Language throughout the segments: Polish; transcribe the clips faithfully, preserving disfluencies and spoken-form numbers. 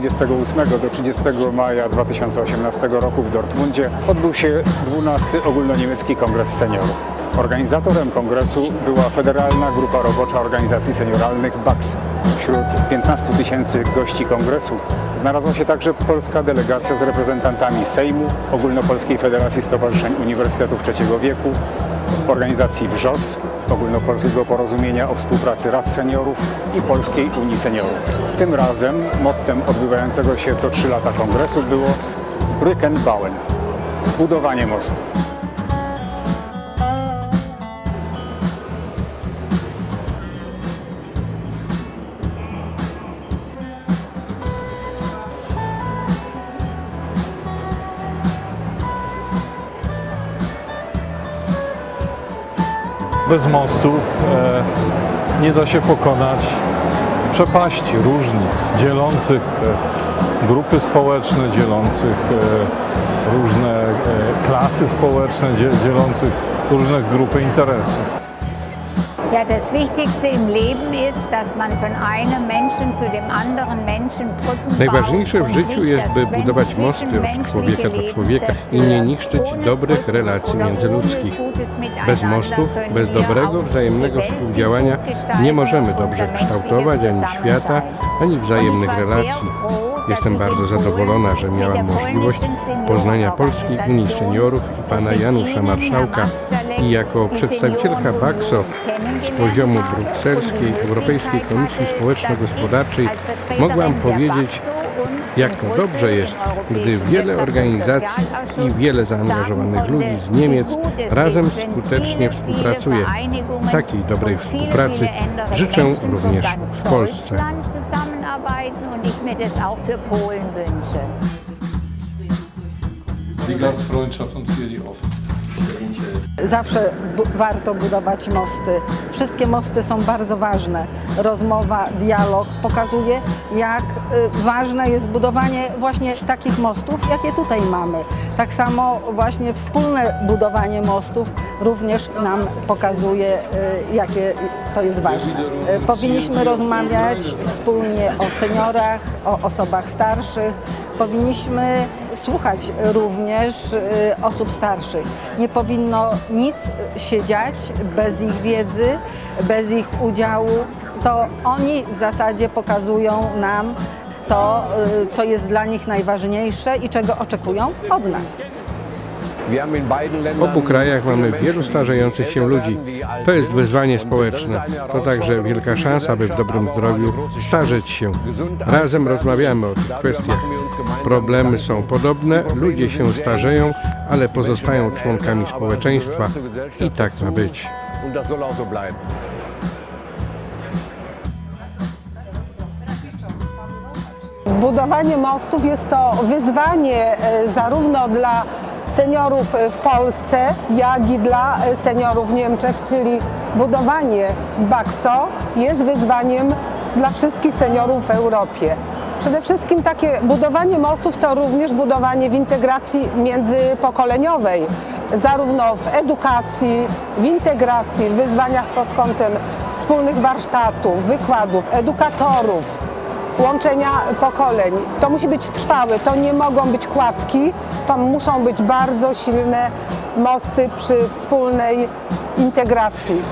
dwudziestego ósmego do trzydziestego maja dwa tysiące osiemnastego roku w Dortmundzie odbył się dwunasty Ogólnoniemiecki Kongres Seniorów. Organizatorem kongresu była Federalna Grupa Robocza Organizacji Senioralnych B A K S. Wśród piętnastu tysięcy gości kongresu znalazła się także polska delegacja z reprezentantami Sejmu, Ogólnopolskiej Federacji Stowarzyszeń Uniwersytetów Trzeciego Wieku, organizacji W Ż O S, Ogólnopolskiego Porozumienia o Współpracy Rad Seniorów i Polskiej Unii Seniorów. Tym razem mottem odbywającego się co trzy lata kongresu było Brücken bauen – budowanie mostów. Bez mostów e, nie da się pokonać przepaści, różnic dzielących e, grupy społeczne, dzielących e, różne e, klasy społeczne, dzielących różne grupy interesów. Ja, das Wichtigste im Leben ist, dass man von einem Menschen zu dem anderen Menschen Brücken baut. Najważniejsze w życiu jest, by budować mosty od człowieka do człowieka i nie niszczyć dobrych relacji międzyludzkich. Bez mostów, bez dobrego, wzajemnego współdziałania nie możemy dobrze kształtować ani świata, ani wzajemnych relacji. Jestem bardzo zadowolona, że miałam możliwość poznania Polskiej Unii Seniorów i pana Janusza Marszałka i jako przedstawicielka B A K S o z poziomu brukselskiej Europejskiej Komisji Społeczno-Gospodarczej mogłam powiedzieć, jak to dobrze jest, gdy wiele organizacji i wiele zaangażowanych ludzi z Niemiec razem skutecznie współpracuje. Takiej dobrej współpracy życzę również w Polsce. Die Gastfreundschaft und für die offen. Zawsze bu warto budować mosty. Wszystkie mosty są bardzo ważne. Rozmowa, dialog pokazuje, jak y, ważne jest budowanie właśnie takich mostów, jakie tutaj mamy. Tak samo właśnie wspólne budowanie mostów również nam pokazuje, y, jakie to jest ważne. Y, powinniśmy rozmawiać wspólnie o seniorach, o osobach starszych. Powinniśmy słuchać również y, osób starszych. Nie powinno nic się dziać bez ich wiedzy, bez ich udziału. To oni w zasadzie pokazują nam to, y, co jest dla nich najważniejsze i czego oczekują od nas. W obu krajach mamy wielu starzejących się ludzi. To jest wyzwanie społeczne. To także wielka szansa, by w dobrym zdrowiu starzeć się. Razem rozmawiamy o tych kwestiach. Problemy są podobne, ludzie się starzeją, ale pozostają członkami społeczeństwa i tak ma być. Budowanie mostów jest to wyzwanie zarówno dla seniorów w Polsce, jak i dla seniorów w Niemczech, czyli budowanie w B A K S o jest wyzwaniem dla wszystkich seniorów w Europie. Przede wszystkim takie budowanie mostów to również budowanie w integracji międzypokoleniowej, zarówno w edukacji, w integracji, w wyzwaniach pod kątem wspólnych warsztatów, wykładów, edukatorów, łączenia pokoleń. To musi być trwałe, to nie mogą być kładki, to muszą być bardzo silne mosty przy wspólnej integracji.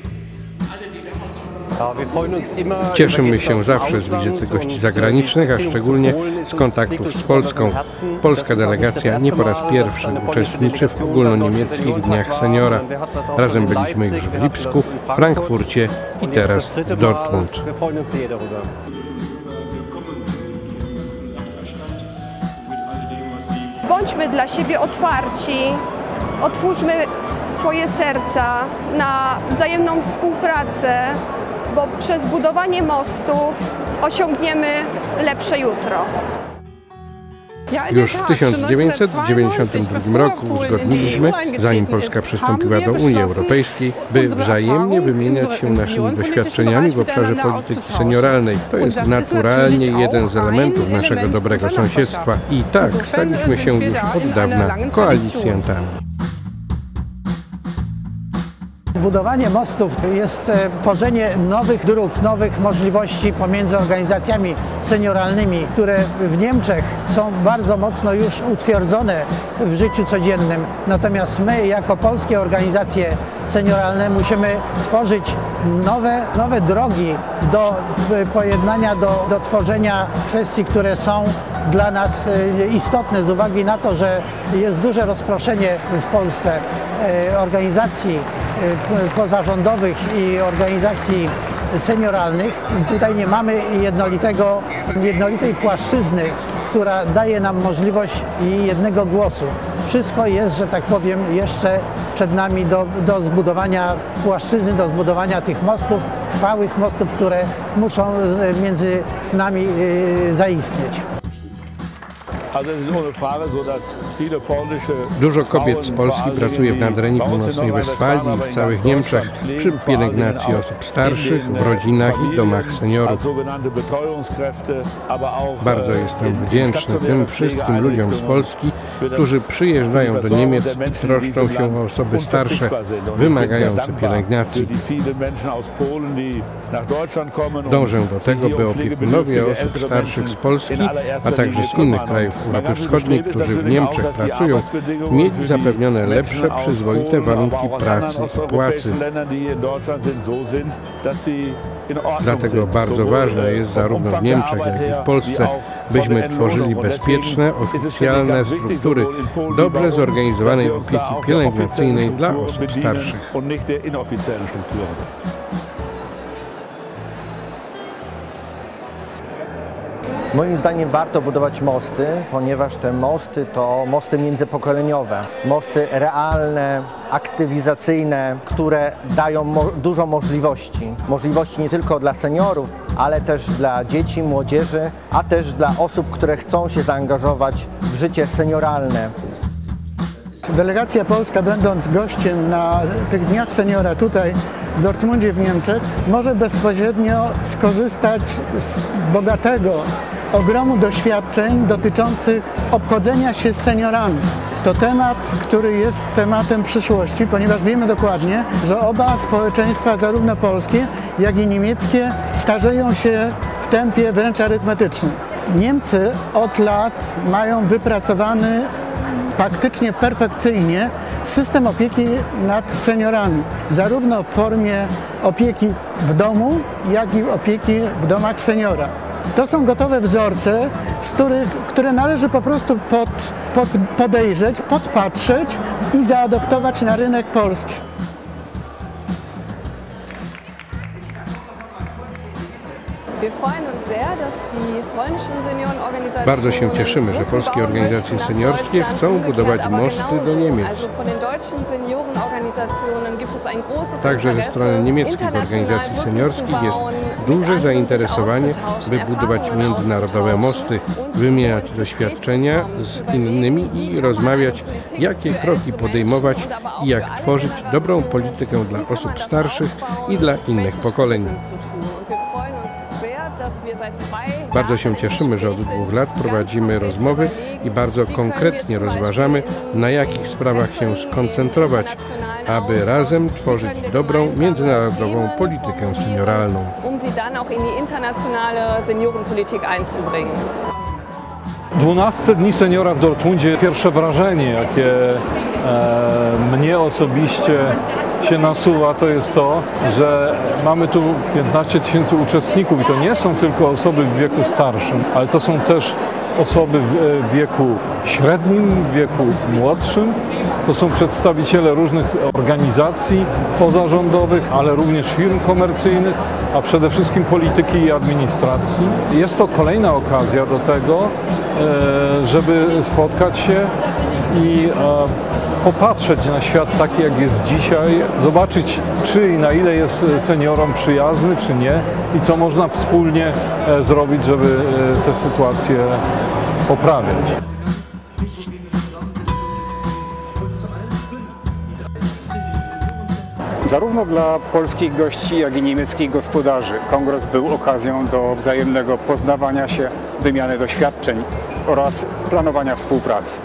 Cieszymy się zawsze z wizyty gości zagranicznych, a szczególnie z kontaktów z Polską. Polska delegacja nie po raz pierwszy uczestniczy w ogólnoniemieckich Dniach Seniora. Razem byliśmy już w Lipsku, Frankfurcie i teraz w Dortmund. Bądźmy dla siebie otwarci, otwórzmy swoje serca na wzajemną współpracę, bo przez budowanie mostów osiągniemy lepsze jutro. Już w tysiąc dziewięćset dziewięćdziesiątym drugim roku uzgodniliśmy, zanim Polska przystąpiła do Unii Europejskiej, by wzajemnie wymieniać się naszymi doświadczeniami w obszarze polityki senioralnej. To jest naturalnie jeden z elementów naszego dobrego sąsiedztwa i tak staliśmy się już od dawna koalicjantami. Budowanie mostów jest tworzenie nowych dróg, nowych możliwości pomiędzy organizacjami senioralnymi, które w Niemczech są bardzo mocno już utwierdzone w życiu codziennym. Natomiast my jako polskie organizacje senioralne musimy tworzyć nowe, nowe drogi do pojednania, do, do tworzenia kwestii, które są dla nas istotne z uwagi na to, że jest duże rozproszenie w Polsce organizacji pozarządowych i organizacji senioralnych. Tutaj nie mamy jednolitego, jednolitej płaszczyzny, która daje nam możliwość jednego głosu. Wszystko jest, że tak powiem, jeszcze przed nami do, do zbudowania płaszczyzny, do zbudowania tych mostów, trwałych mostów, które muszą między nami zaistnieć. Dużo kobiet z Polski pracuje w Nadrenii Północnej Westfalii i w całych Niemczech przy pielęgnacji osób starszych, w rodzinach i domach seniorów. Bardzo jestem wdzięczny tym wszystkim ludziom z Polski, którzy przyjeżdżają do Niemiec i troszczą się o osoby starsze, wymagające pielęgnacji. Dążę do tego, by opiekunowie osób starszych z Polski, a także z innych krajów Europy Wschodniej, którzy w Niemczech pracują, mieli zapewnione lepsze, przyzwoite warunki pracy i płacy. Dlatego bardzo ważne jest zarówno w Niemczech, jak i w Polsce, byśmy tworzyli bezpieczne, oficjalne struktury dobrze zorganizowanej opieki pielęgnacyjnej dla osób starszych. Moim zdaniem warto budować mosty, ponieważ te mosty to mosty międzypokoleniowe, mosty realne, aktywizacyjne, które dają mo dużo możliwości. Możliwości nie tylko dla seniorów, ale też dla dzieci, młodzieży, a też dla osób, które chcą się zaangażować w życie senioralne. Delegacja polska, będąc gościem na tych Dniach Seniora tutaj w Dortmundzie w Niemczech, może bezpośrednio skorzystać z bogatego ogromu doświadczeń dotyczących obchodzenia się z seniorami. To temat, który jest tematem przyszłości, ponieważ wiemy dokładnie, że oba społeczeństwa, zarówno polskie, jak i niemieckie, starzeją się w tempie wręcz arytmetycznym. Niemcy od lat mają wypracowany praktycznie perfekcyjnie system opieki nad seniorami, zarówno w formie opieki w domu, jak i opieki w domach seniora. To są gotowe wzorce, z których, które należy po prostu pod, pod, podejrzeć, podpatrzeć i zaadoptować na rynek polski. Bardzo się cieszymy, że polskie organizacje seniorskie chcą budować mosty do Niemiec. Także ze strony niemieckich organizacji seniorskich jest duże zainteresowanie, by budować międzynarodowe mosty, wymieniać doświadczenia z innymi i rozmawiać, jakie kroki podejmować i jak tworzyć dobrą politykę dla osób starszych i dla innych pokoleń. Bardzo się cieszymy, że od dwóch lat prowadzimy rozmowy i bardzo konkretnie rozważamy, na jakich sprawach się skoncentrować, aby razem tworzyć dobrą międzynarodową politykę senioralną. dwunaste Dni Seniora w Dortmundzie. Pierwsze wrażenie, jakie e, mnie osobiście się nasuwa, to jest to, że mamy tu piętnaście tysięcy uczestników i to nie są tylko osoby w wieku starszym, ale to są też osoby w wieku średnim, w wieku młodszym. To są przedstawiciele różnych organizacji pozarządowych, ale również firm komercyjnych, a przede wszystkim polityki i administracji. Jest to kolejna okazja do tego, żeby spotkać się i popatrzeć na świat taki, jak jest dzisiaj, zobaczyć, czy i na ile jest seniorom przyjazny, czy nie i co można wspólnie zrobić, żeby tę sytuację poprawiać. Zarówno dla polskich gości, jak i niemieckich gospodarzy kongres był okazją do wzajemnego poznawania się, wymiany doświadczeń oraz planowania współpracy.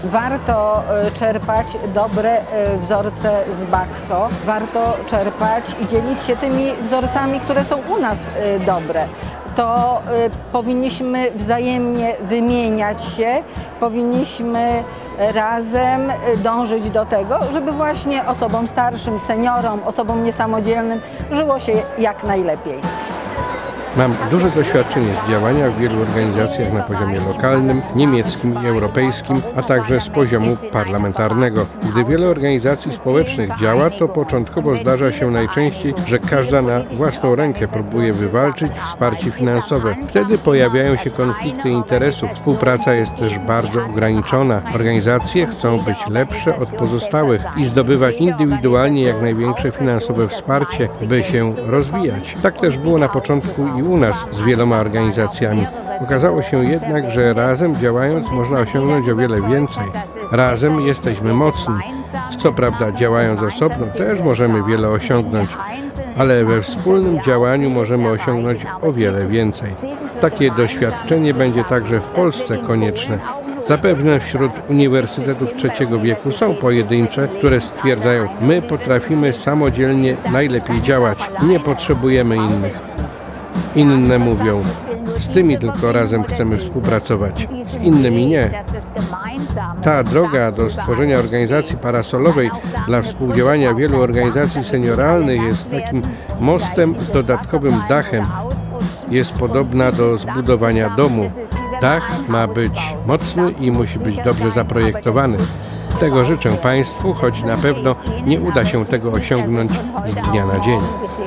Warto czerpać dobre wzorce z Bakso, warto czerpać i dzielić się tymi wzorcami, które są u nas dobre. To powinniśmy wzajemnie wymieniać się, powinniśmy razem dążyć do tego, żeby właśnie osobom starszym, seniorom, osobom niesamodzielnym żyło się jak najlepiej. Mam duże doświadczenie z działania w wielu organizacjach na poziomie lokalnym, niemieckim i europejskim, a także z poziomu parlamentarnego. Gdy wiele organizacji społecznych działa, to początkowo zdarza się najczęściej, że każda na własną rękę próbuje wywalczyć wsparcie finansowe. Wtedy pojawiają się konflikty interesów. Współpraca jest też bardzo ograniczona. Organizacje chcą być lepsze od pozostałych i zdobywać indywidualnie jak największe finansowe wsparcie, by się rozwijać. Tak też było na początku i u nas z wieloma organizacjami. Okazało się jednak, że razem działając można osiągnąć o wiele więcej. Razem jesteśmy mocni. Co prawda działając osobno też możemy wiele osiągnąć, ale we wspólnym działaniu możemy osiągnąć o wiele więcej. Takie doświadczenie będzie także w Polsce konieczne. Zapewne wśród uniwersytetów trzeciego wieku są pojedyncze, które stwierdzają, my potrafimy samodzielnie najlepiej działać, nie potrzebujemy innych. Inne mówią, z tymi tylko razem chcemy współpracować, z innymi nie. Ta droga do stworzenia organizacji parasolowej dla współdziałania wielu organizacji senioralnych jest takim mostem z dodatkowym dachem. Jest podobna do zbudowania domu. Dach ma być mocny i musi być dobrze zaprojektowany. Tego życzę Państwu, choć na pewno nie uda się tego osiągnąć z dnia na dzień.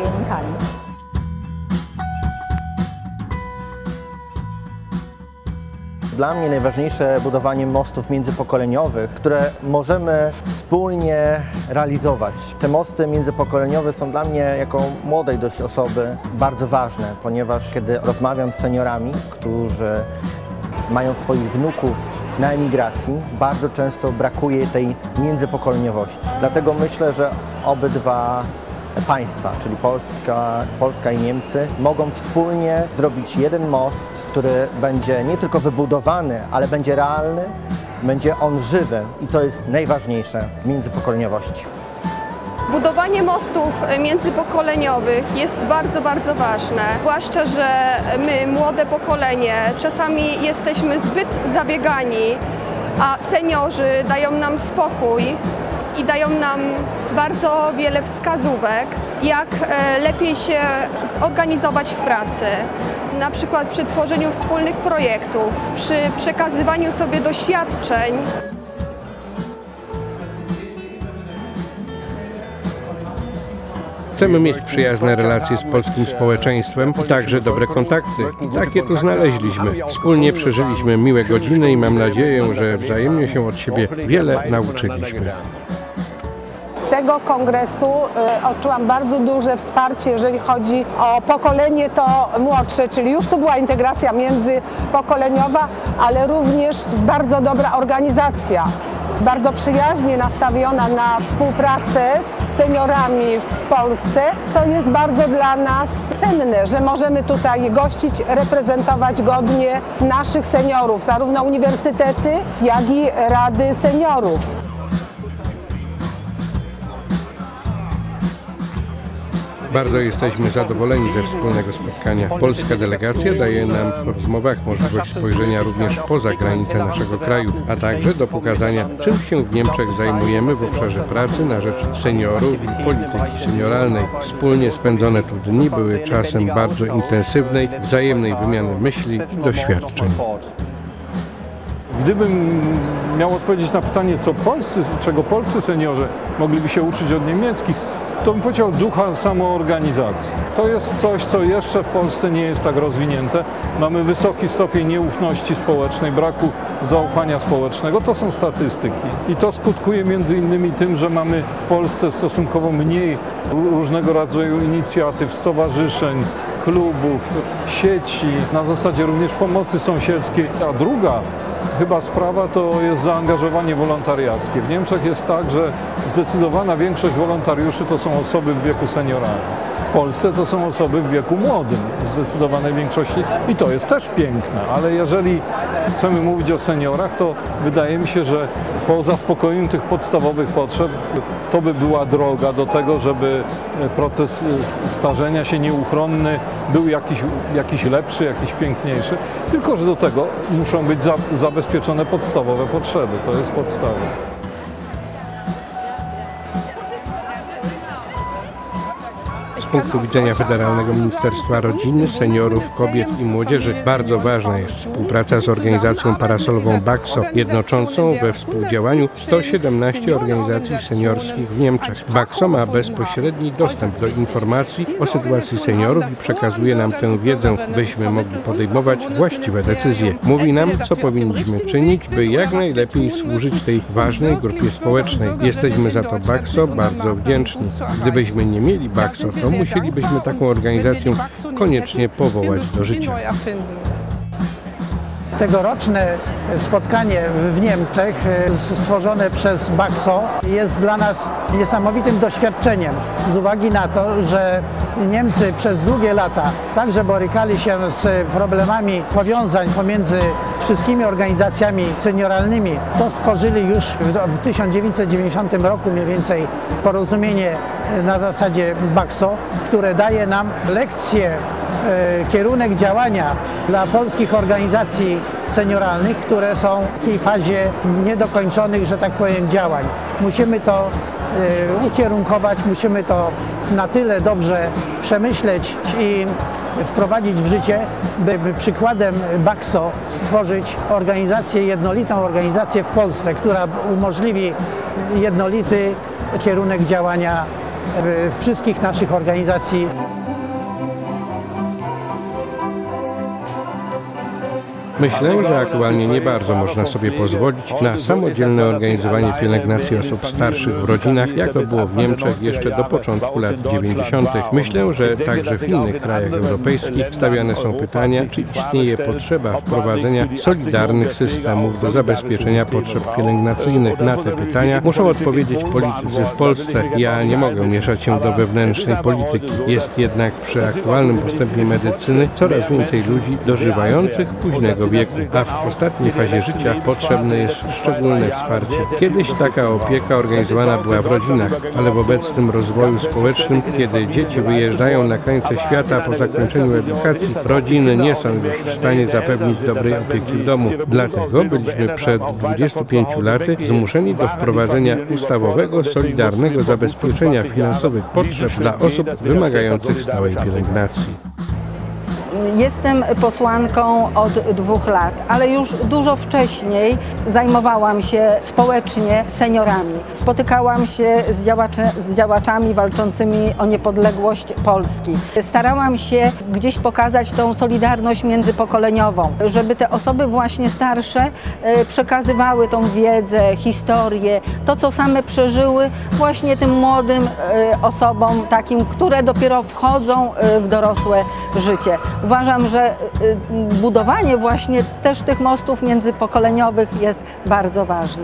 Dla mnie najważniejsze budowanie mostów międzypokoleniowych, które możemy wspólnie realizować. Te mosty międzypokoleniowe są dla mnie jako młodej dość osoby bardzo ważne, ponieważ kiedy rozmawiam z seniorami, którzy mają swoich wnuków na emigracji, bardzo często brakuje tej międzypokoleniowości. Dlatego myślę, że obydwa państwa, czyli Polska, Polska i Niemcy, mogą wspólnie zrobić jeden most, który będzie nie tylko wybudowany, ale będzie realny, będzie on żywy i to jest najważniejsze w międzypokoleniowości. Budowanie mostów międzypokoleniowych jest bardzo, bardzo ważne, zwłaszcza, że my, młode pokolenie, czasami jesteśmy zbyt zabiegani, a seniorzy dają nam spokój i dają nam bardzo wiele wskazówek, jak lepiej się zorganizować w pracy. Na przykład przy tworzeniu wspólnych projektów, przy przekazywaniu sobie doświadczeń. Chcemy mieć przyjazne relacje z polskim społeczeństwem, także dobre kontakty. I takie tu znaleźliśmy. Wspólnie przeżyliśmy miłe godziny i mam nadzieję, że wzajemnie się od siebie wiele nauczyliśmy. Z tego kongresu odczułam bardzo duże wsparcie, jeżeli chodzi o pokolenie to młodsze, czyli już tu była integracja międzypokoleniowa, ale również bardzo dobra organizacja. Bardzo przyjaźnie nastawiona na współpracę z seniorami w Polsce, co jest bardzo dla nas cenne, że możemy tutaj gościć, reprezentować godnie naszych seniorów, zarówno uniwersytety, jak i rady seniorów. Bardzo jesteśmy zadowoleni ze wspólnego spotkania. Polska delegacja daje nam w rozmowach możliwość spojrzenia również poza granice naszego kraju, a także do pokazania, czym się w Niemczech zajmujemy w obszarze pracy na rzecz seniorów i polityki senioralnej. Wspólnie spędzone tu dni były czasem bardzo intensywnej, wzajemnej wymiany myśli i doświadczeń. Gdybym miał odpowiedzieć na pytanie, co polscy, czego polscy seniorzy mogliby się uczyć od niemieckich, to bym powiedział ducha samoorganizacji. To jest coś, co jeszcze w Polsce nie jest tak rozwinięte. Mamy wysoki stopień nieufności społecznej, braku zaufania społecznego. To są statystyki. I to skutkuje między innymi tym, że mamy w Polsce stosunkowo mniej różnego rodzaju inicjatyw, stowarzyszeń, klubów, sieci, na zasadzie również pomocy sąsiedzkiej. A druga chyba sprawa to jest zaangażowanie wolontariackie. W Niemczech jest tak, że zdecydowana większość wolontariuszy to są osoby w wieku senioralnym. Polsce to są osoby w wieku młodym, w zdecydowanej większości i to jest też piękne, ale jeżeli chcemy mówić o seniorach, to wydaje mi się, że po zaspokojeniu tych podstawowych potrzeb to by była droga do tego, żeby proces starzenia się nieuchronny był jakiś, jakiś lepszy, jakiś piękniejszy, tylko że do tego muszą być za, zabezpieczone podstawowe potrzeby, to jest podstawa. Z punktu widzenia Federalnego Ministerstwa Rodziny, Seniorów, Kobiet i Młodzieży bardzo ważna jest współpraca z organizacją parasolową BAXO, jednoczącą we współdziałaniu sto siedemnaście organizacji seniorskich w Niemczech. BAXO ma bezpośredni dostęp do informacji o sytuacji seniorów i przekazuje nam tę wiedzę, byśmy mogli podejmować właściwe decyzje. Mówi nam, co powinniśmy czynić, by jak najlepiej służyć tej ważnej grupie społecznej. Jesteśmy za to BAXO bardzo wdzięczni. Gdybyśmy nie mieli BAXO, to musielibyśmy taką organizację koniecznie powołać do życia. Tegoroczne spotkanie w Niemczech stworzone przez BAXO jest dla nas niesamowitym doświadczeniem z uwagi na to, że Niemcy przez długie lata także borykali się z problemami powiązań pomiędzy wszystkimi organizacjami senioralnymi. To stworzyli już w tysiąc dziewięćset dziewięćdziesiątym roku mniej więcej porozumienie na zasadzie BAXO, które daje nam lekcje, kierunek działania dla polskich organizacji senioralnych, które są w takiej fazie niedokończonych, że tak powiem, działań. Musimy to ukierunkować, musimy to na tyle dobrze przemyśleć i wprowadzić w życie, by przykładem BAXO stworzyć organizację, jednolitą organizację w Polsce, która umożliwi jednolity kierunek działania wszystkich naszych organizacji. Myślę, że aktualnie nie bardzo można sobie pozwolić na samodzielne organizowanie pielęgnacji osób starszych w rodzinach, jak to było w Niemczech jeszcze do początku lat dziewięćdziesiątych. Myślę, że także w innych krajach europejskich stawiane są pytania, czy istnieje potrzeba wprowadzenia solidarnych systemów do zabezpieczenia potrzeb pielęgnacyjnych. Na te pytania muszą odpowiedzieć politycy w Polsce. Ja nie mogę mieszać się do wewnętrznej polityki. Jest jednak przy aktualnym postępie medycyny coraz więcej ludzi dożywających późnego wieku, a w ostatniej fazie życia potrzebne jest szczególne wsparcie. Kiedyś taka opieka organizowana była w rodzinach, ale w obecnym rozwoju społecznym, kiedy dzieci wyjeżdżają na krańce świata po zakończeniu edukacji, rodziny nie są już w stanie zapewnić dobrej opieki w domu. Dlatego byliśmy przed dwudziestu pięciu laty zmuszeni do wprowadzenia ustawowego, solidarnego zabezpieczenia finansowych potrzeb dla osób wymagających stałej pielęgnacji. Jestem posłanką od dwóch lat, ale już dużo wcześniej zajmowałam się społecznie seniorami. Spotykałam się z, działaczy, z działaczami walczącymi o niepodległość Polski. Starałam się gdzieś pokazać tą solidarność międzypokoleniową, żeby te osoby właśnie starsze przekazywały tą wiedzę, historię, to co same przeżyły właśnie tym młodym osobom takim, które dopiero wchodzą w dorosłe życie. Uważam, że budowanie właśnie też tych mostów międzypokoleniowych jest bardzo ważne.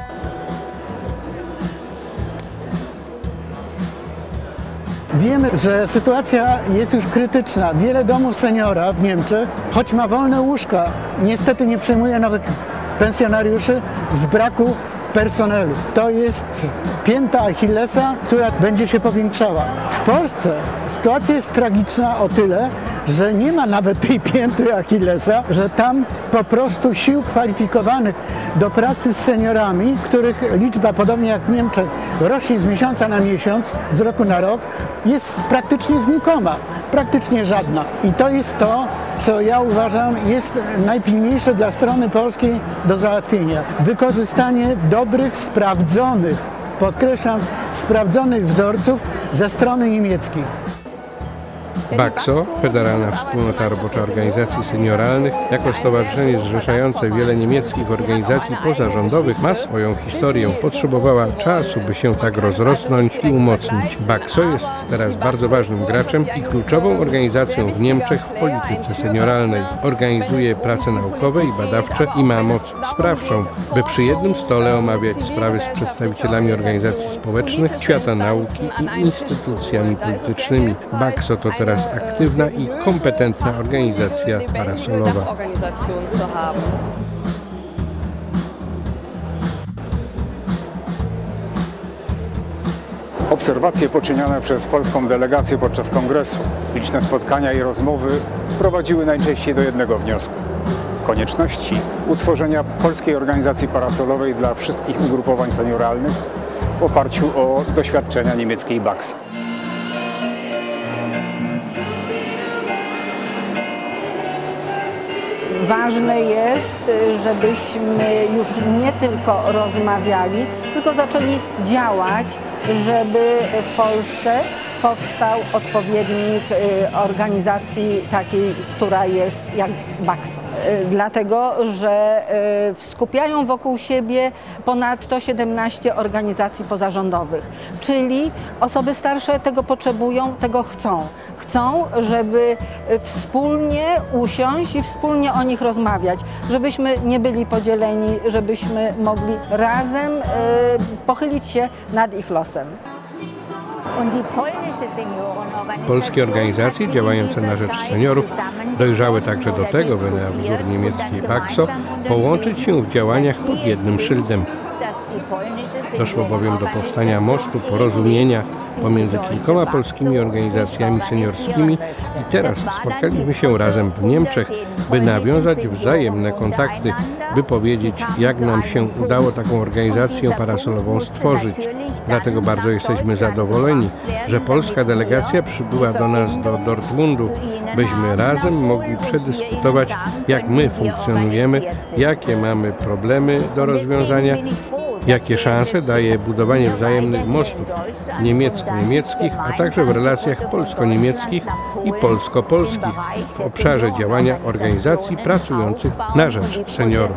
Wiemy, że sytuacja jest już krytyczna. Wiele domów seniora w Niemczech, choć ma wolne łóżka, niestety nie przyjmuje nowych pensjonariuszy z braku personelu. To jest pięta Achillesa, która będzie się powiększała. W Polsce sytuacja jest tragiczna o tyle, że nie ma nawet tej pięty Achillesa, że tam po prostu sił kwalifikowanych do pracy z seniorami, których liczba, podobnie jak w Niemczech, rośnie z miesiąca na miesiąc, z roku na rok, jest praktycznie znikoma, praktycznie żadna. I to jest to, co ja uważam jest najpilniejsze dla strony polskiej do załatwienia. Wykorzystanie dobrych, sprawdzonych, podkreślam, sprawdzonych wzorców ze strony niemieckiej. Bakso, Federalna Wspólnota Robocza Organizacji Senioralnych, jako stowarzyszenie zrzeszające wiele niemieckich organizacji pozarządowych, ma swoją historię. Potrzebowała czasu, by się tak rozrosnąć i umocnić. Bakso jest teraz bardzo ważnym graczem i kluczową organizacją w Niemczech w polityce senioralnej. Organizuje prace naukowe i badawcze i ma moc sprawczą, by przy jednym stole omawiać sprawy z przedstawicielami organizacji społecznych, świata nauki i instytucjami politycznymi. Bakso to teraz aktywna i kompetentna organizacja parasolowa. Obserwacje poczynione przez polską delegację podczas kongresu, liczne spotkania i rozmowy prowadziły najczęściej do jednego wniosku: konieczności utworzenia polskiej organizacji parasolowej dla wszystkich ugrupowań senioralnych w oparciu o doświadczenia niemieckiej Bakso. Ważne jest, żebyśmy już nie tylko rozmawiali, tylko zaczęli działać, żeby w Polsce powstał odpowiednik organizacji takiej, która jest jak Bakso. Dlatego, że skupiają wokół siebie ponad sto siedemnaście organizacji pozarządowych, czyli osoby starsze tego potrzebują, tego chcą. Chcą, żeby wspólnie usiąść i wspólnie o nich rozmawiać, żebyśmy nie byli podzieleni, żebyśmy mogli razem pochylić się nad ich losem. Polskie organizacje działające na rzecz seniorów dojrzały także do tego, by na wzór niemieckiej Bakso połączyć się w działaniach pod jednym szyldem. Doszło bowiem do powstania mostu porozumienia pomiędzy kilkoma polskimi organizacjami seniorskimi i teraz spotkaliśmy się razem w Niemczech, by nawiązać wzajemne kontakty, by powiedzieć, jak nam się udało taką organizację parasolową stworzyć. Dlatego bardzo jesteśmy zadowoleni, że polska delegacja przybyła do nas do Dortmundu, byśmy razem mogli przedyskutować, jak my funkcjonujemy, jakie mamy problemy do rozwiązania, jakie szanse daje budowanie wzajemnych mostów niemiecko-niemieckich, a także w relacjach polsko-niemieckich i polsko-polskich w obszarze działania organizacji pracujących na rzecz seniorów.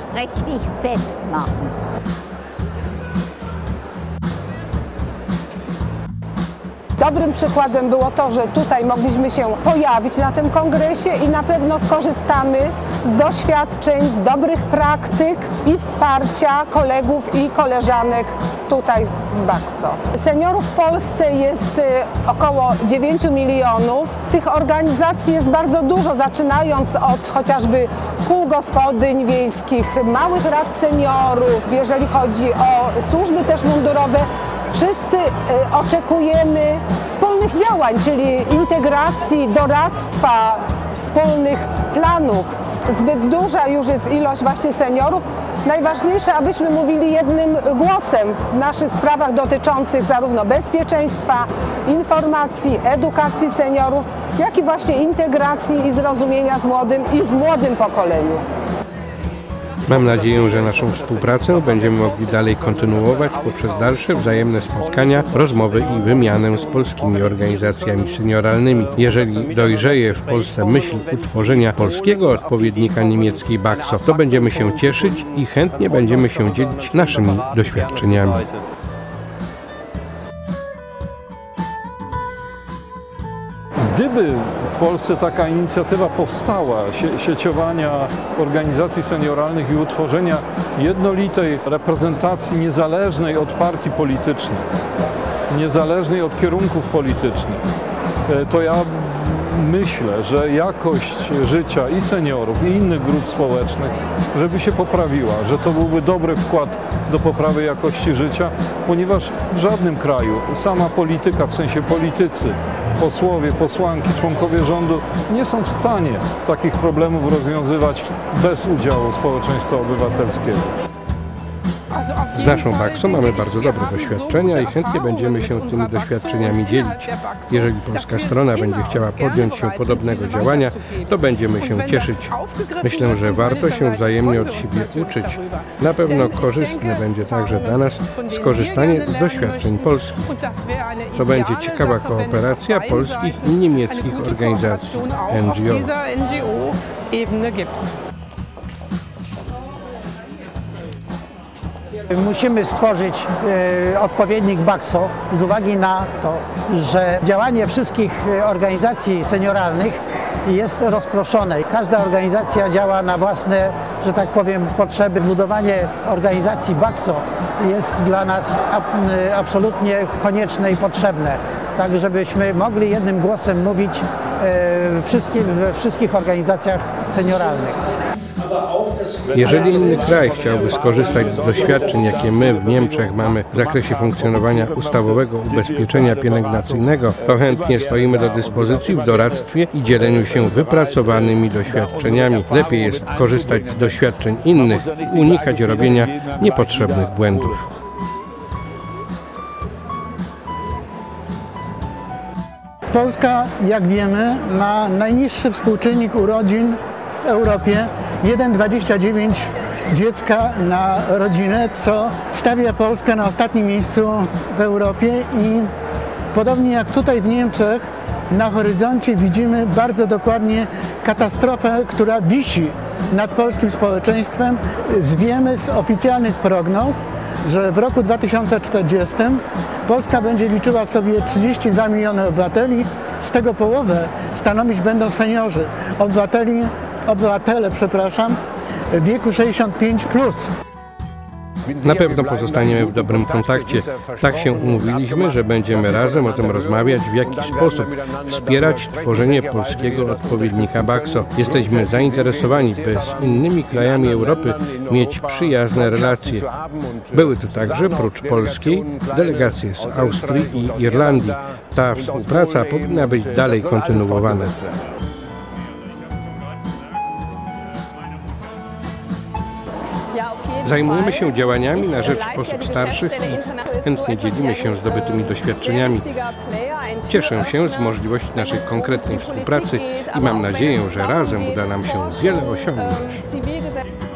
Dobrym przykładem było to, że tutaj mogliśmy się pojawić na tym kongresie i na pewno skorzystamy z doświadczeń, z dobrych praktyk i wsparcia kolegów i koleżanek tutaj z Bakso. Seniorów w Polsce jest około dziewięciu milionów. Tych organizacji jest bardzo dużo, zaczynając od chociażby kół gospodyń wiejskich, małych rad seniorów, jeżeli chodzi o służby też mundurowe. Wszyscy oczekujemy wspólnych działań, czyli integracji, doradztwa, wspólnych planów. Zbyt duża już jest ilość właśnie seniorów. Najważniejsze, abyśmy mówili jednym głosem w naszych sprawach dotyczących zarówno bezpieczeństwa, informacji, edukacji seniorów, jak i właśnie integracji i zrozumienia z młodym i w młodym pokoleniu. Mam nadzieję, że naszą współpracę będziemy mogli dalej kontynuować poprzez dalsze wzajemne spotkania, rozmowy i wymianę z polskimi organizacjami senioralnymi. Jeżeli dojrzeje w Polsce myśl utworzenia polskiego odpowiednika niemieckiej Bakso, to będziemy się cieszyć i chętnie będziemy się dzielić naszymi doświadczeniami. Gdyby w Polsce taka inicjatywa powstała, sie sieciowania organizacji senioralnych i utworzenia jednolitej reprezentacji niezależnej od partii politycznych, niezależnej od kierunków politycznych, to ja myślę, że jakość życia i seniorów, i innych grup społecznych, żeby się poprawiła, że to byłby dobry wkład do poprawy jakości życia, ponieważ w żadnym kraju sama polityka, w sensie politycy, posłowie, posłanki, członkowie rządu nie są w stanie takich problemów rozwiązywać bez udziału społeczeństwa obywatelskiego. Z naszą Baxo mamy bardzo dobre doświadczenia i chętnie będziemy się tymi doświadczeniami dzielić. Jeżeli polska strona będzie chciała podjąć się podobnego działania, to będziemy się cieszyć. Myślę, że warto się wzajemnie od siebie uczyć. Na pewno korzystne będzie także dla nas skorzystanie z doświadczeń polskich. To będzie ciekawa kooperacja polskich i niemieckich organizacji N G O. Musimy stworzyć e, odpowiednik Baxo z uwagi na to, że działanie wszystkich organizacji senioralnych jest rozproszone. Każda organizacja działa na własne, że tak powiem, potrzeby. Budowanie organizacji Baxo jest dla nas ab, absolutnie konieczne i potrzebne, tak żebyśmy mogli jednym głosem mówić e, wszystkim, we wszystkich organizacjach senioralnych. Jeżeli inny kraj chciałby skorzystać z doświadczeń, jakie my w Niemczech mamy w zakresie funkcjonowania ustawowego ubezpieczenia pielęgnacyjnego, to chętnie stoimy do dyspozycji w doradztwie i dzieleniu się wypracowanymi doświadczeniami. Lepiej jest korzystać z doświadczeń innych i unikać robienia niepotrzebnych błędów. Polska, jak wiemy, ma najniższy współczynnik urodzin w Europie, jeden przecinek dwadzieścia dziewięć dziecka na rodzinę, co stawia Polskę na ostatnim miejscu w Europie i podobnie jak tutaj w Niemczech, na horyzoncie widzimy bardzo dokładnie katastrofę, która wisi nad polskim społeczeństwem. Wiemy z oficjalnych prognoz, że w roku dwa tysiące czterdziestym Polska będzie liczyła sobie trzydzieści dwa miliony obywateli, z tego połowę stanowić będą seniorzy, obywateli, obywatele, przepraszam, w wieku sześćdziesiąt pięć plus. Na pewno pozostaniemy w dobrym kontakcie. Tak się umówiliśmy, że będziemy razem o tym rozmawiać, w jaki sposób wspierać tworzenie polskiego odpowiednika Baxo. Jesteśmy zainteresowani, by z innymi krajami Europy mieć przyjazne relacje. Były tu także, prócz polskiej, delegacje z Austrii i Irlandii. Ta współpraca powinna być dalej kontynuowana. Zajmujemy się działaniami na rzecz osób starszych i chętnie dzielimy się zdobytymi doświadczeniami. Cieszę się z możliwości naszej konkretnej współpracy i mam nadzieję, że razem uda nam się wiele osiągnąć.